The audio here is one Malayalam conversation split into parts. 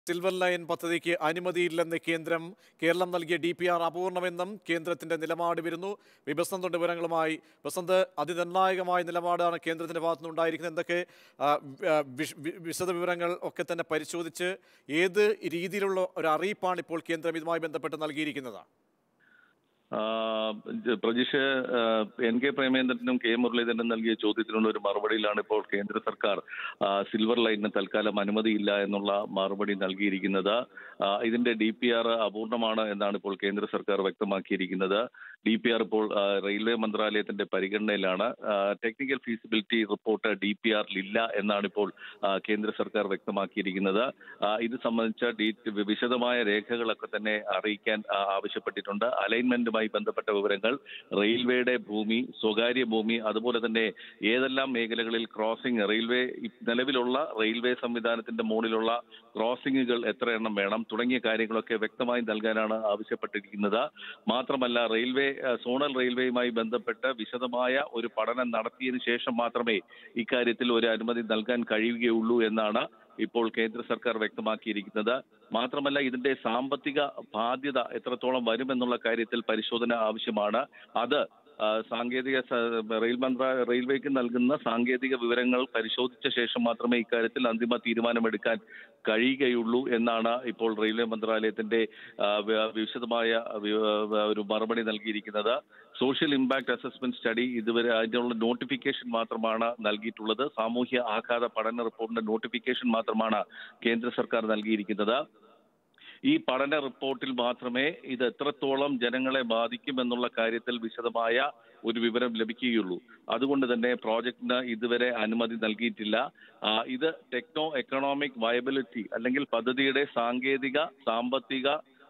സിൽവർ ലൈൻ പദ്ധതിക്ക് അനുമതിയില്ലെന്ന് കേരളം നൽകിയ DPR അപൂർണമെന്നും കേന്ദ്രത്തിന്റെ നിലപാട് വരുന്നു. ബസന്ത് വിവരങ്ങളുമായി. ബസന്ത്, അതിനിർണായകമായ നിലപാടാണ് കേന്ദ്രത്തിന്റെ ഭാഗത്തുനിന്ന് ഉണ്ടായിരിക്കുന്നത്. എന്തൊക്കെ വിശദ വിവരങ്ങൾ ഒക്കെ തന്നെ പരിശോധിച്ച് ഏത് രീതിയിലുള്ള ഒരു അറിയിപ്പാണ് ഇപ്പോൾ കേന്ദ്രം ഇതുമായി ബന്ധപ്പെട്ട് നൽകിയിരിക്കുന്നത്? പ്രജിഷ്, NK പ്രേമേന്ദ്രനും K മുരളീധരനും നൽകിയ ചോദ്യത്തിനുള്ള ഒരു മറുപടിയിലാണ് ഇപ്പോൾ കേന്ദ്ര സർക്കാർ സിൽവർ ലൈനിന് തൽക്കാലം അനുമതിയില്ല എന്നുള്ള മറുപടി നൽകിയിരിക്കുന്നത്. ഇതിന്റെ DPR അപൂർണമാണ് എന്നാണ് ഇപ്പോൾ കേന്ദ്ര സർക്കാർ വ്യക്തമാക്കിയിരിക്കുന്നത്. DPR ഇപ്പോൾ റെയിൽവേ മന്ത്രാലയത്തിന്റെ പരിഗണനയിലാണ്. ടെക്നിക്കൽ ഫീസിബിലിറ്റി റിപ്പോർട്ട് DPR ഇല്ല എന്നാണ് ഇപ്പോൾ കേന്ദ്ര സർക്കാർ വ്യക്തമാക്കിയിരിക്കുന്നത്. ഇത് സംബന്ധിച്ച വിശദമായ രേഖകളൊക്കെ തന്നെ അറിയിക്കാൻ ആവശ്യപ്പെട്ടിട്ടുണ്ട്. അലൈൻമെന്റുമായി ബന്ധപ്പെട്ട വിവരങ്ങൾ, റെയിൽവേയുടെ ഭൂമി, സ്വകാര്യ ഭൂമി, അതുപോലെ തന്നെ ഏതെല്ലാം മേഖലകളിൽ ക്രോസിംഗ്, നിലവിലുള്ള റെയിൽവേ സംവിധാനത്തിന്റെ മുകളിലുള്ള ക്രോസിംഗുകൾ എത്ര എണ്ണം വേണം തുടങ്ങിയ കാര്യങ്ങളൊക്കെ വ്യക്തമായി നൽകാനാണ് ആവശ്യപ്പെട്ടിരിക്കുന്നത്. മാത്രമല്ല, സോണൽ റെയിൽവേയുമായി ബന്ധപ്പെട്ട് വിശദമായ ഒരു പഠനം നടത്തിയതിനു ശേഷം മാത്രമേ ഇക്കാര്യത്തിൽ ഒരു അനുമതി നൽകാൻ കഴിയുകയുള്ളൂ എന്നാണ് ഇപ്പോൾ കേന്ദ്ര സർക്കാർ വ്യക്തമാക്കിയിരിക്കുന്നത്. മാത്രമല്ല, ഇതിന്റെ സാമ്പത്തിക ബാധ്യത എത്രത്തോളം വരുമെന്നുള്ള കാര്യത്തിൽ പരിശോധന ആവശ്യമാണ്. അത് റെയിൽവേക്ക് നൽകുന്ന സാങ്കേതിക വിവരങ്ങൾ പരിശോധിച്ച ശേഷം മാത്രമേ ഇക്കാര്യത്തിൽ അന്തിമ തീരുമാനമെടുക്കാൻ കഴിയുകയുള്ളൂ എന്നാണ് ഇപ്പോൾ റെയിൽവേ മന്ത്രാലയത്തിന്റെ വിശദമായ ഒരു മറുപടി നൽകിയിരിക്കുന്നത്. സോഷ്യൽ ഇമ്പാക്ട് അസസ്മെന്റ് സ്റ്റഡി ഇതുവരെ അതിനുള്ള നോട്ടിഫിക്കേഷൻ മാത്രമാണ് നൽകിയിട്ടുള്ളത്. സാമൂഹ്യ ആഘാത പഠന റിപ്പോർട്ടിന്റെ നോട്ടിഫിക്കേഷൻ മാത്രമാണ് കേന്ദ്ര സർക്കാർ നൽകിയിരിക്കുന്നത്. ഈ പഠന റിപ്പോർട്ടിൽ മാത്രമേ ഇത് എത്രത്തോളം ജനങ്ങളെ ബാധിക്കുമെന്നുള്ള കാര്യത്തിൽ വിശദമായ ഒരു വിവരം ലഭിക്കുകയുള്ളൂ. അതുകൊണ്ട് തന്നെ പ്രോജക്റ്റിന് ഇതുവരെ അനുമതി നൽകിയിട്ടില്ല. ഇത് ടെക്നോ എക്കണോമിക് വയബിലിറ്റി അല്ലെങ്കിൽ പദ്ധതിയുടെ സാങ്കേതിക, സാമ്പത്തിക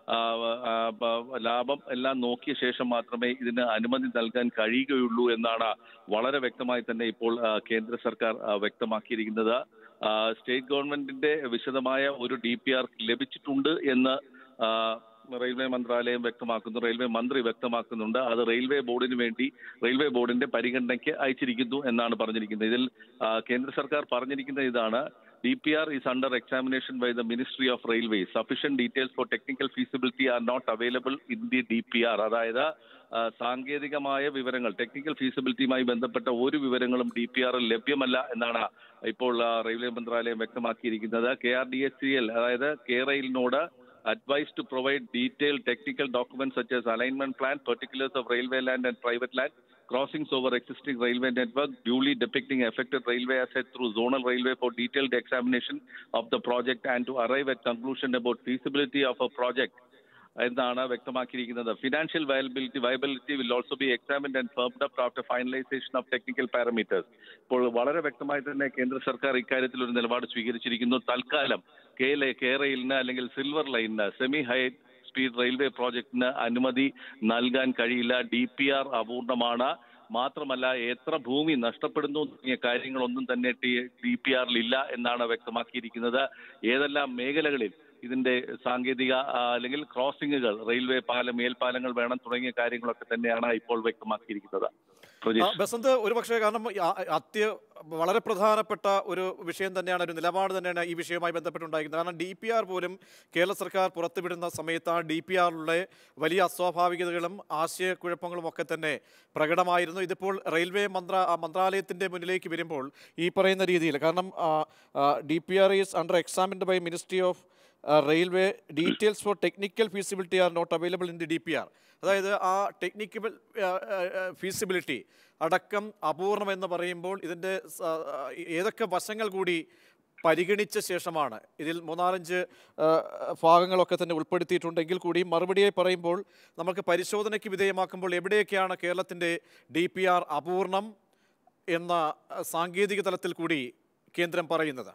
ലാഭം എല്ലാം നോക്കിയ ശേഷം മാത്രമേ ഇതിന് അനുമതി നൽകാൻ കഴിയുകയുള്ളൂ എന്നാണ് വളരെ വ്യക്തമായി തന്നെ ഇപ്പോൾ കേന്ദ്ര സർക്കാർ വ്യക്തമാക്കിയിരിക്കുന്നത്. സ്റ്റേറ്റ് ഗവൺമെന്റിന്റെ വിശദമായ ഒരു DPR ലഭിച്ചിട്ടുണ്ട് എന്ന് റെയിൽവേ മന്ത്രാലയം വ്യക്തമാക്കുന്നു, റെയിൽവേ മന്ത്രി വ്യക്തമാക്കുന്നുണ്ട്. അത് റെയിൽവേ ബോർഡിന്റെ പരിഗണനയ്ക്ക് അയച്ചിരിക്കുന്നു എന്നാണ് പറഞ്ഞിരിക്കുന്നത്. ഇതിൽ കേന്ദ്ര സർക്കാർ പറഞ്ഞിരിക്കുന്നത് ഇതാണ്: DPR is under examination by the Ministry of Railways. Sufficient details for technical feasibility are not available in the DPR. അതായത് സാങ്കേതികമായ വിവരങ്ങൾ, ടെക്നിക്കൽ ഫീസിബിലിറ്റിയുമായി ബന്ധപ്പെട്ട ഒരു വിവരങ്ങളും DPR ലഭ്യമല്ല എന്നാണ് ഇപ്പോൾ റെയിൽവേ മന്ത്രാലയം വ്യക്തമാക്കിയിരിക്കുന്നത്. KRDSCL, അതായത് KRailനോട് advised to provide detailed technical documents such as alignment plan, particulars of railway land and private land, crossings over existing railway network, duly depicting affected railway assets through zonal railway for detailed examination of the project and to arrive at conclusion about feasibility of a project എന്നാണ് വ്യക്തമാക്കിയിരിക്കുന്നത്. Financial viability will also be examined and firmed up after finalisation of technical parameters. ഇപ്പോൾ വളരെ വ്യക്തമായി തന്നെ കേന്ദ്ര സർക്കാർ ഇക്കാര്യത്തിൽ ഒരു നിലപാട് സ്വീകരിച്ചിരിക്കുന്നു. തൽക്കാലം കേരളയിലിന് അല്ലെങ്കിൽ സിൽവർ ലൈനിന്, സെമി ഹൈ സ്പീഡ് റെയിൽവേ പ്രോജക്ടിന് അനുമതി നൽകാൻ കഴിയില്ല. DPR അപൂർണമാണ്. മാത്രമല്ല, എത്ര ഭൂമി നഷ്ടപ്പെടുന്നു തുടങ്ങിയ കാര്യങ്ങളൊന്നും തന്നെ DPR ഇല്ല എന്നാണ് വ്യക്തമാക്കിയിരിക്കുന്നത്. ഏതെല്ലാം മേഖലകളിൽ ഇതിന്റെ സാങ്കേതിക അല്ലെങ്കിൽ ക്രോസിംഗുകൾ, റെയിൽവേ മേൽപ്പാലങ്ങൾ വേണം തുടങ്ങിയ കാര്യങ്ങളൊക്കെ തന്നെയാണ് ഇപ്പോൾ വ്യക്തമാക്കിയിരിക്കുന്നത്. ബസന്ത്, ഒരുപക്ഷെ കാരണം വളരെ പ്രധാനപ്പെട്ട ഒരു വിഷയം തന്നെയാണ്, ഒരു നിലപാട് തന്നെയാണ് ഈ വിഷയവുമായി ബന്ധപ്പെട്ടുണ്ടായിരിക്കുന്നത്. കാരണം DPR പോലും കേരള സർക്കാർ പുറത്തുവിടുന്ന സമയത്ത് ആ DPRിലെ വലിയ അസ്വാഭാവികതകളും ആശയക്കുഴപ്പങ്ങളും ഒക്കെ തന്നെ പ്രകടമായിരുന്നു. ഇതിപ്പോൾ റെയിൽവേ മന്ത്രാലയത്തിൻ്റെ മുന്നിലേക്ക് വരുമ്പോൾ ഈ പറയുന്ന രീതിയിൽ, കാരണം DPR is under examined by ministry of railway, details for technical feasibility are not available in the DPR. അതായത് ആ ടെക്നിക്കൽ ഫീസിബിലിറ്റി അടക്കം അപൂർണമെന്ന് പറയുമ്പോൾ ഇതിൻ്റെ ഏതൊക്കെ വശങ്ങൾ കൂടി പരിഗണിച്ച ശേഷമാണ് ഇതിൽ 3-5 ഭാഗങ്ങളൊക്കെ തന്നെ ഉൾപ്പെടുത്തിയിട്ടുണ്ടെങ്കിൽ കൂടി മറുപടിയായി പറയുമ്പോൾ നമുക്ക് പരിശോധനയ്ക്ക് വിധേയമാക്കുമ്പോൾ എവിടെയൊക്കെയാണ് കേരളത്തിൻ്റെ DPR അപൂർണം എന്ന സാങ്കേതിക തലത്തിൽ കൂടി കേന്ദ്രം പറയുന്നത്?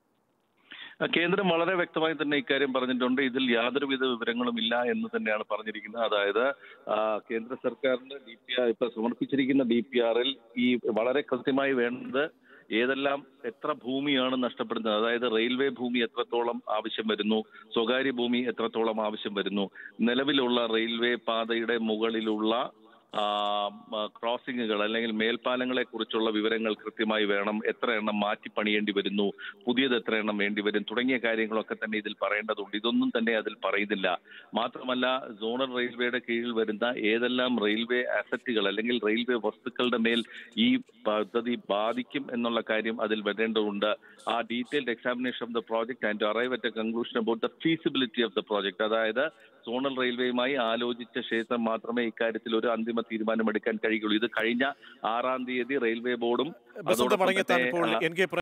കേന്ദ്രം വളരെ വ്യക്തമായി തന്നെ ഇക്കാര്യം പറഞ്ഞിട്ടുണ്ട്. ഇതിൽ യാതൊരുവിധ വിവരങ്ങളും ഇല്ല എന്ന് തന്നെയാണ് പറഞ്ഞിരിക്കുന്നത്. അതായത് കേന്ദ്ര സർക്കാരിന്റെ DPR ഇപ്പൊ സമർപ്പിച്ചിരിക്കുന്ന DPRൽ ഈ വളരെ കൃത്യമായി വേണ്ടത് ഏതെല്ലാം എത്ര ഭൂമിയാണ് നഷ്ടപ്പെടുന്നത്, അതായത് റെയിൽവേ ഭൂമി എത്രത്തോളം ആവശ്യം വരുന്നു, സ്വകാര്യ ഭൂമി എത്രത്തോളം ആവശ്യം വരുന്നു, നിലവിലുള്ള റെയിൽവേ പാതയുടെ മുകളിലുള്ള ക്രോസിംഗുകൾ അല്ലെങ്കിൽ മേൽപ്പാലങ്ങളെ കുറിച്ചുള്ള വിവരങ്ങൾ കൃത്യമായി വേണം, എത്ര എണ്ണം മാറ്റി പണിയേണ്ടി വരുന്നു, പുതിയത് എത്ര എണ്ണം വേണ്ടി വരും തുടങ്ങിയ കാര്യങ്ങളൊക്കെ തന്നെ ഇതിൽ പറയേണ്ടതുണ്ട്. ഇതൊന്നും തന്നെ അതിൽ പറയുന്നില്ല. മാത്രമല്ല, സോണൽ റെയിൽവേയുടെ കീഴിൽ വരുന്ന ഏതെല്ലാം റെയിൽവേ അസറ്റുകൾ അല്ലെങ്കിൽ റെയിൽവേ വസ്തുക്കളുടെ മേൽ ഈ പദ്ധതി ബാധിക്കും എന്നുള്ള കാര്യം അതിൽ വരേണ്ടതുണ്ട്. ആ detailed examination of the project and arrive at a conclusion about the feasibility of the project. അതായത് സോണൽ റെയിൽവേയുമായി ആലോചിച്ച ശേഷം മാത്രമേ ഇക്കാര്യത്തിൽ ഒരു അന്തിമ തീരുമാനമെടുക്കാൻ കഴിയുള്ളൂ. ഇത് കഴിഞ്ഞ 6-ാം തീയതി റെയിൽവേ ബോർഡും അതോടൊപ്പം തന്നെ